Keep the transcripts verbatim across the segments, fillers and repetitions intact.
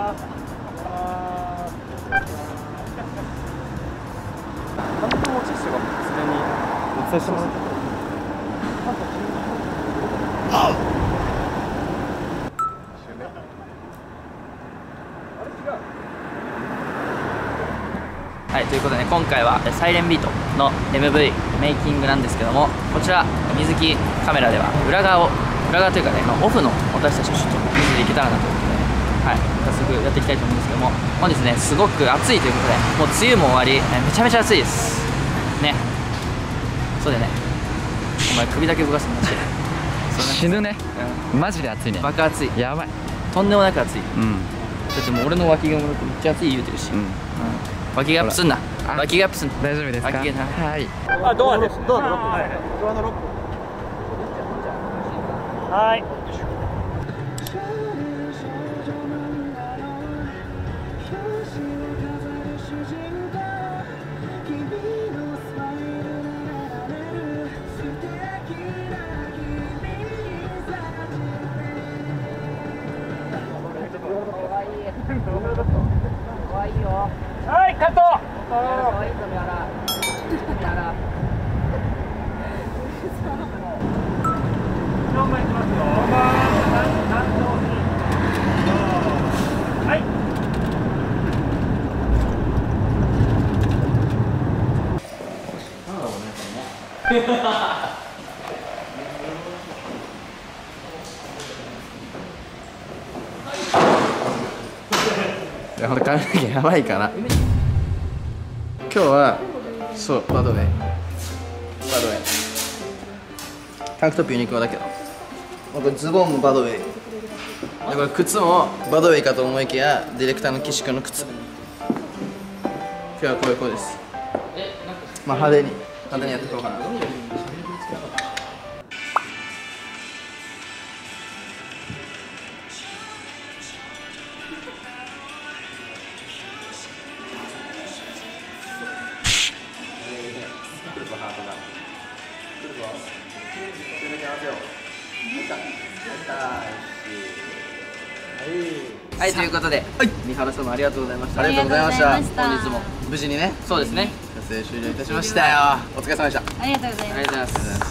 紙の持ち主が常にお伝えしてます。 はい、ということでね、今回はサイレンビートの エムブイ メイキングなんですけども、こちら水着カメラでは裏側を裏側というかね、まあ、オフの私たちをちょっと見せていけたらなということで、はい、早速やっていきたいと思うんですけども、本日ねすごく暑いということで、もう梅雨も終わり、めちゃめちゃ暑いですね。そうだよね、お前首だけ動かすのマジで死ぬね、うん、マジで暑いね。 バカ暑い、やばい、とんでもなく暑い、うん、だってもう俺の脇がもめっちゃ暑い言うてるし、うん、うん、脇がアップすんな、脇がアップすんな。大丈夫ですか？はい。 あ、ドアです。ドアのロック。はい。ドアのロック。はい。はい、カット。はい。 いや、ほんと髪の毛やばいから今日はそうバドウェイバドウェイタンクトップユニクロだけど、これズボンもバドウェイで、これ靴もバドウェイかと思いきやディレクターの岸君の靴。今日はこういう子です。まあ派手に派手にやっていこうかな。 はい、ということで、三原様ありがとうございました。 ありがとうございました。 本日も無事にね、 そうですね、 撮影終了いたしましたよ。お疲れ様でした。 ありがとうございます。 ありがとうございます。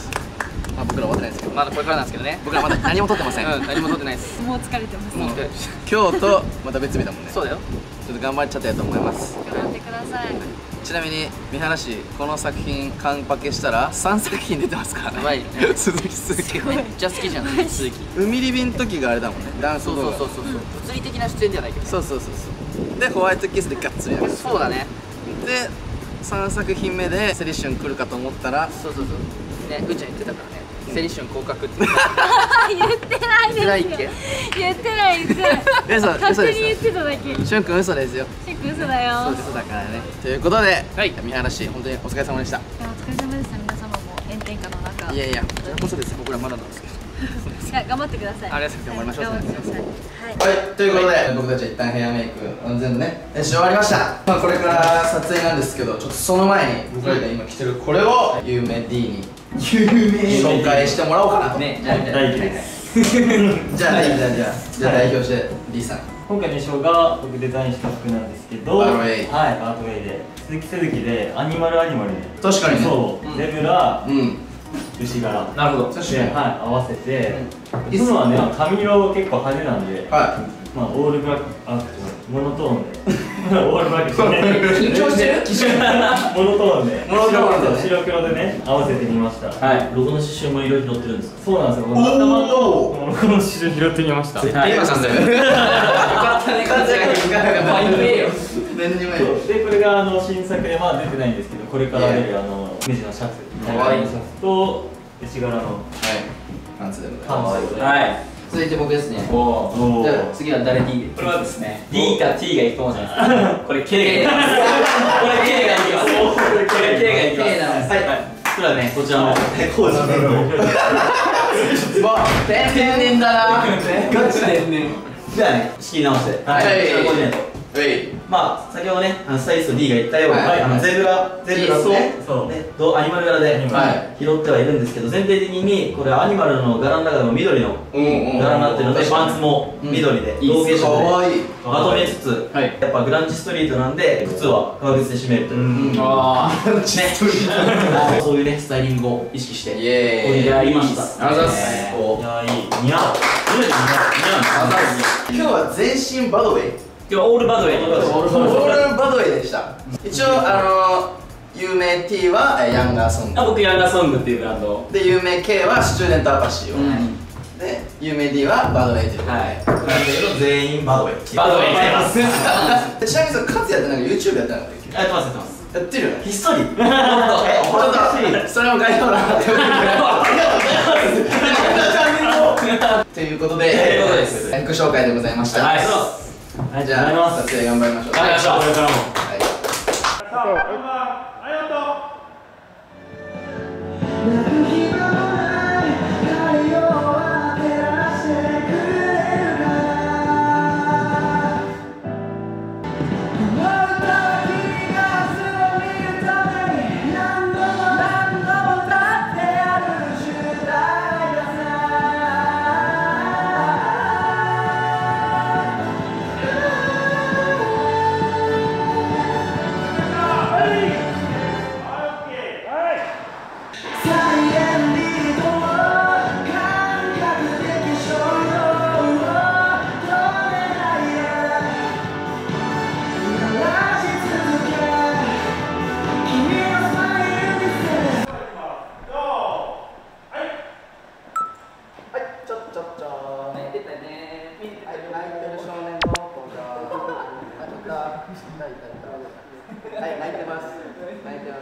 まあ僕ら終わってないですけど、 まだこれからなんですけどね。 僕らまだ何も撮ってません。 うん、何も撮ってないです。 もう疲れてます。 もう疲れてます。 今日とまた別日だもんね。 そうだよ。 ちょっと頑張っちゃったやと思います。 頑張ってください。 ちなみに三原氏、この作品完パケしたらさんさく品出てますからね。 やばいね。 鈴木鈴木めっちゃ好きじゃん、鈴木。 海リビの時があれだもんね、ダンス動画。 そうそうそうそう、物理的な出演じゃないけど。 そうそうそうそう。でホワイトキスでガッツリやる。 そうだね。 でさんさく品目でセリシュン来るかと思ったら、 そうそうそうね、うーちゃん言ってたからね、セリシュン降格って言ってないですよ。言ってない言ってない。 嘘勝手に言っ嘘です。 てただけ。 しゅんくん嘘ですよ。 シェック嘘だよ。 そうですだからね。ということで、はい、三原氏本当にお疲れ様でした。 お疲れ様でした。皆様も炎天下の中。 いやいや、こちらこそですよ。僕らまだなんですけど。 いや、頑張ってください。 ありがとうございます。 頑張りましょう。 頑張ってください。 はい、ということで、僕たちは一旦ヘアメイク全部ねし終わりました。まあこれから撮影なんですけど、ちょっとその前に僕らが今着てるこれを有名 D に有名紹介してもらおうかなと。 ね、じゃあ大丈夫です。 じゃあじゃあじゃあじゃあじゃあ代表して D さん。 今回の衣装が僕デザインした服なんですけど、 アートウェイ、 はい、アートウェイで鈴木鈴木でアニマルアニマルで、 確かにね、 そうゼブラ、 うん、 牛柄、 なるほど、 確かに、 はい、合わせて、いつもはね髪色結構派手なんで、 はい、 まあオールブラック、あ、モノトーンでオールブラックしてね、 緊張してる？ モノトーンで、 モノトーンで白黒でね合わせてみました。 はい、 ロゴの刺繍も色々拾ってるんですか？そうなんですよ。頭とロゴの刺繍拾ってみました。 絶対今さんだよ。よかったね、感じがいい。ファインプレーよ。 何にもない。 で、これがあの新作でまあ出てないんですけど、これから出るあの無地のシャツ、可愛いシャツと内柄のパンツでございます。 はい。続いて僕ですね。おお。じゃあ次は誰 D？ これはですね、D か T がいくと思うじゃないですか。これ K がいきます。これ K がいきます。これ K がいきます。K なんです。はい。それはね、こちらのコーチの天然だな。ガチ天然。じゃあね、仕切り直して。はい。コーディネート。 まあ先ほどね、あのスタイリスト D が言ったように、 はいあのゼブラゼブラとそうね、とアニマル柄で拾ってはいるんですけど、全体的にこれアニマルの柄の中でも緑の柄になってるので、パンツも緑で同系色でまとめつつ、やっぱグランジストリートなんで靴は革靴で締めるという、ああね、そういうねスタイリングを意識してイエーイやりました。 ありがとうございます。 いや、いい、似合う。 今日は全身バドウェイ。 今日はオールバドウェイ。 オールバドウェイでした。一応あの有名 T はヤンガーソング。 あ、僕ヤンガーソングっていうブランドで、有名 K はスチューデントアパシーを。で、有名 D はバドウェイということで。はい。 ブランドの全員バドウェイ。バドウェイやります。 ちなみにそのカツやってなんか YouTube やってなかったっけ？ やってますやってます。 やってるよね。 ひっそり。 ちょっとそれも概要欄に貼っておく。ということで、服紹介でございました。はい。じゃあ撮影頑張りましょう。 頑張りましょう。これからも。 はい、泣いてます。泣いてます。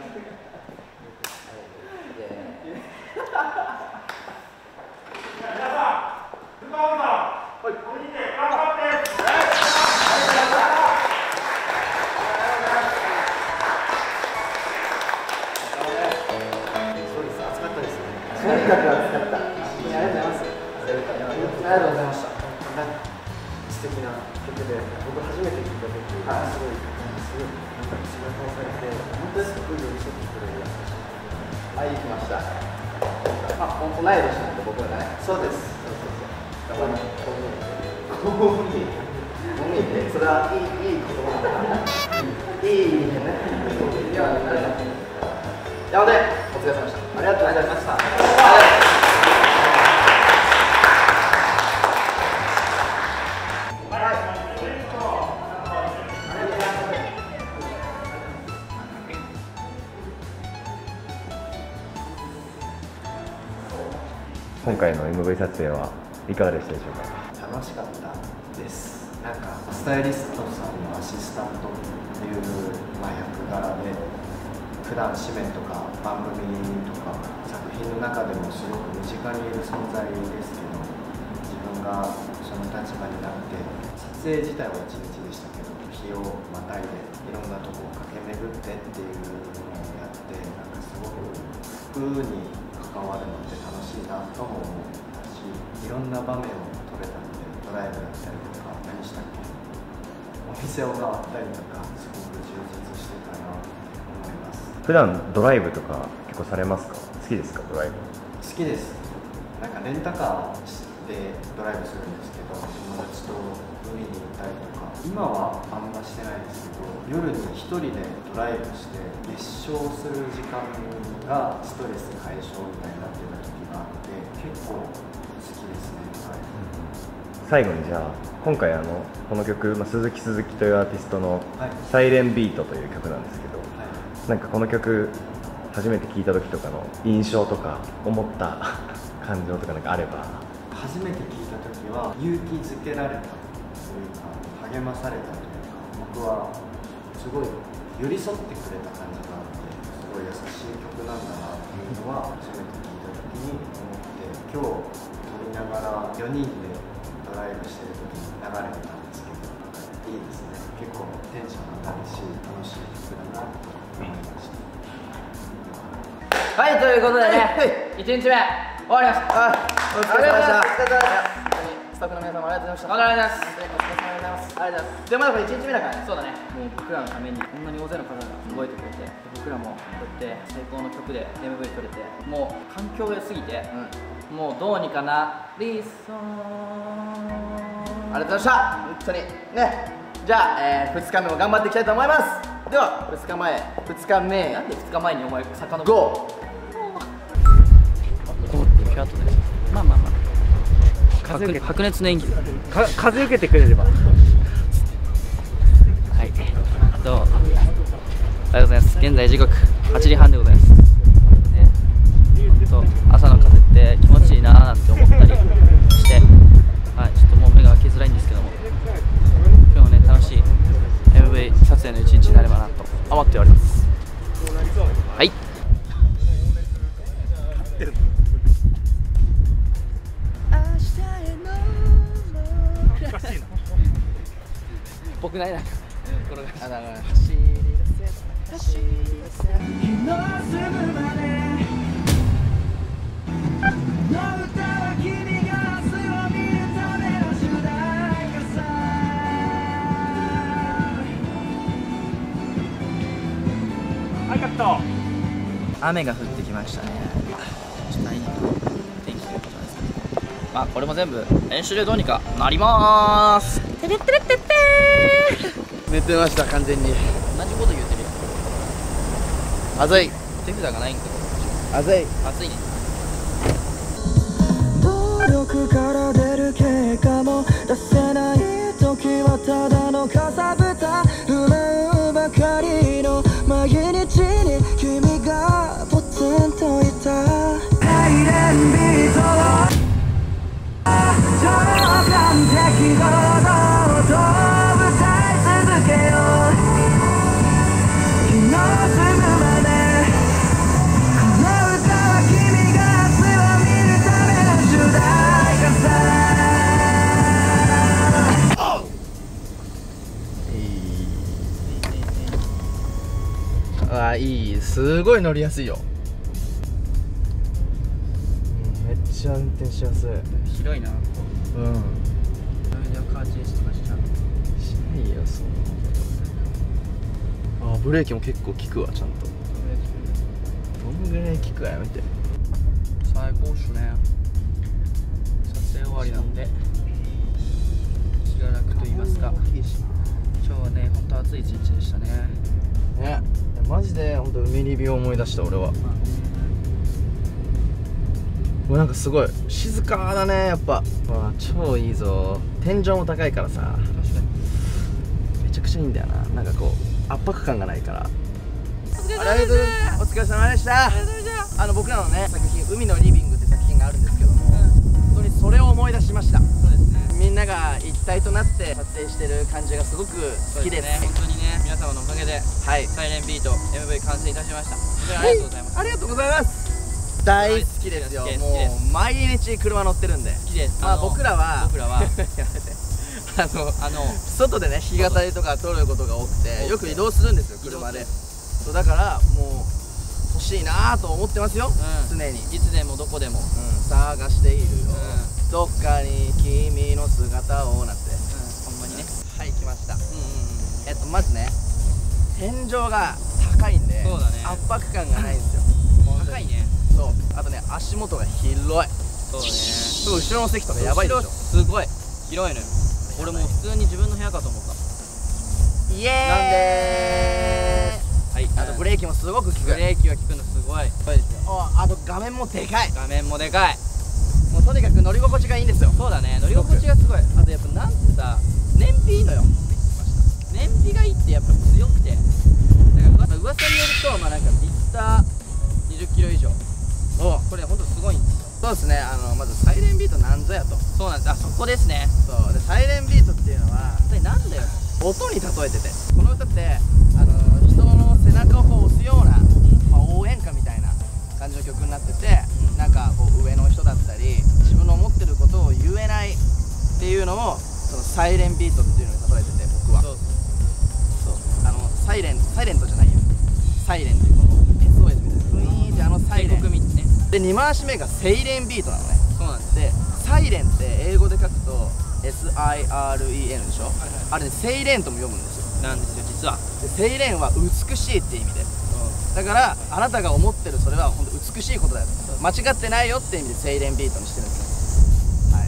素敵な曲で、僕初めて聴いた時、すごい、すごい、なんか背中を押されて、本当にすごい寄り添ってくれる優しさ。 はい、来ました。あ、同い年なんで僕はね。そうです。そうそうそう。頑張ります。こう見えて。こう見えて。それはいい、いい言葉なんだ。いい意味でね。いや、なるほど。なので、お疲れ様でした。ありがとうございました。 今回の エムブイ 撮影はいかがでしたでしょうか。 楽しかったです。なんかスタイリストさんのアシスタントという、まあ、役柄で普段紙面とか番組とか作品の中でもすごく身近にいる存在ですけど、自分がその立場になって撮影自体はいちにちでしたけど、日をまたいでいろんなとこを駆け巡ってっていうのをやって、なんかすごく服に関わるのって楽しいなとも思ったし、いろんな場面を撮れたので、ドライブだったりとか、何したっけ、お店を回ったりとか、すごく充実してたなと思います。 普段ドライブとか結構されますか？好きですか？ドライブ好きです。なんかレンタカーでドライブするんですけど、友達と海に行ったりとか、今はあんましてないですけど、夜に一人でドライブして熱唱する時間がストレス解消みたいになってた時があって、結構好きですね。はい、 最後にじゃあ今回あのこの曲、まあ、鈴木鈴木というアーティストの「サイレンビート」という曲なんですけど、はい、なんかこの曲初めて聴いた時とかの印象とか思った感情とかなんかあれば。 初めて聴いた時は勇気づけられたというか、励まされたというか、僕はすごい寄り添ってくれた感じがあって、すごい優しい曲なんだなっていうのは初めて聴いた時に思って、今日撮りながらよにんでドライブしてる時に流れてたんですけど、いいですね。結構テンション上がるし楽しい曲だなと思いました。 はい、ということでね、いちにちめ終わりました。 あ、お疲れ様でした。スタッフの皆様ありがとうございました。 ありがとうございます。 本当にお疲れ様でございます。ありがとうございます。でもまだこれいちにちめだからね。 そうだね。もう僕らのためにこんなに大勢の方が覚えてくれて、僕らもこうやって最高の曲で エムブイ 撮れて、もう環境が良すぎて、うん、もうどうにかなりそう。 ありがとうございました。本当にね。じゃあ、えー、ふつかめも頑張っていきたいと思います。ではふつかまえ、ふつかめ、 なんでふつかまえにお前魚のゴー。 ピャッとね。まあまあまあ。白, 白熱の演技か風受けてくれれば。 はいどうもありがとうございます。現在時刻はちじはんでございます、ね、と朝の風って気持ちいいなーなんて思ったりして、はい、ちょっともう目が開けづらいんですけども、今日もね楽しい エムブイ 撮影の一日になればなと思っております。はい僕ないな。これが走り出せ走り出せ日のすぐまでの歌は君が明日を見るための主題歌さ。 はいカット。 雨が降ってきましたね。ちょっとあいにくの天気ということなんですけど、まあこれも全部練習でどうにかなりまーす。 てれってれってって寝てました完全に。 同じこと言ってるよ。 あざい手札がないんか。 あざい暑いね。 努力から出る結果も出せない時はただのかさぶた。憂うばかりの毎日に君がポツンといた。サイレンビートを超完璧堂々と歌い続けよう。日のすぐまでこの歌は君が明日を見るための主題歌さ。ああいい、すごい乗りやすいよ。 うん、めっちゃ運転しやすい。 広いな。 うんじゃあカーチェイスとかしちゃう。 しないよそんな。あブレーキも結構効くわちゃんと。どんぐらい効くかやめて。 最高っすね。撮影終わりなんで気が楽と言いますか、今日はね本当暑い一日でしたね。 ねマジで本当海リビを思い出した俺は。もうなんかすごい静かだねやっぱ。わあ超いいぞ。天井も高いからさ、 確かにめちゃくちゃいいんだよな。なんかこう圧迫感がないから。 お疲れありがとうございます。お疲れ様でした。あの僕らのね作品「海のリビング」って作品があるんですけども、本当にそれを思い出しました。 そうですね。 みんなが一体となって撮影してる感じがすごく好きです。 ね、本当にね皆様のおかげで、はい、サイレンビート エムブイ 完成いたしました。本当にありがとうございます。 ありがとうございます。大好きですよ。もう毎日車乗ってるんで。 好きです。 まあ僕らは僕らはやめてあのあの外でね日当たりとか撮ることが多くてよく移動するんですよ車で。そうだからもう欲しいなと思ってますよ、うん、常にいつでもどこでも、うん、 探しているよ、 うん、 どっかに君の姿をなんて、 うん、ほんまにね。 はい来ました。 うんうんうん。 えっとまずね天井が高いんで、 そうだね、 圧迫感がないんですよ。 高いね。 そうあとね足元が広い。 そうね。 そう後ろの席とかやばいでしょ。 すごい広いのよ。俺もう普通に自分の部屋かと思った。 イエーイなんでー。はい、あとブレーキもすごく効く。 ブレーキが効くのすごい。そうですよ。 あと画面もでかい。 画面もでかい。 もうとにかく乗り心地がいいんですよ。 そうだね、乗り心地がすごい。あとやっぱなんてさ、燃費いいのよ。燃費がいいってやっぱ強くて、なんか噂によるとまあなんかリッターにじゅっキロ以上。おこれ本当すごいんですよ。 そうですね。あのまずサイレンビートなんぞやと。 そうなんです。あそこですね。 そうでサイレンビートっていうのは一体なんだよ。 音に例えてて、この歌ってあの人の背中をこう押すような、まあ、応援歌みたいな感じの曲になってて、なんかこう上の人だったり自分の思ってることを言えないっていうのをそのサイレンビートっていうのに例えてて僕は。そうそうあのサイレンサイレントじゃないよ。サイレンっていうこの エスオーエス みたいな。ウィーンってあのサイレン。 警告みたいなね。 でに回し目がセイレンビートなのね。 そうなんです。 でサイレンって英語で書くと エスアイアールイーエヌ でしょ、あれねセイレンとも読むんですよ。 なんですよ実は。 でセイレンは美しいって意味で、だからあなたが思ってるそれは本当美しいことだよ、間違ってないよって意味でセイレンビートにしてるんですよ。はい、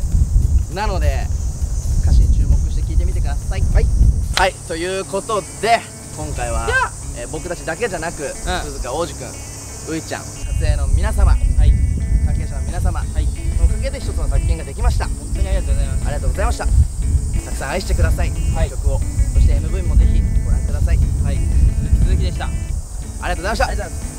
なので歌詞に注目して聴いてみてください。はい、はい、ということで今回は、えー、僕たちだけじゃなく、うん、鈴鹿央士くん、ういちゃん、撮影の皆様、はい、関係者の皆様、はい、そのおかげで一つの作品ができました。 本当にありがとうございます。 ありがとうございました。たくさん愛してください、はい、曲を。そして エムブイ もぜひご覧ください。 はい、鈴木鈴木でした。 ありがとうございました。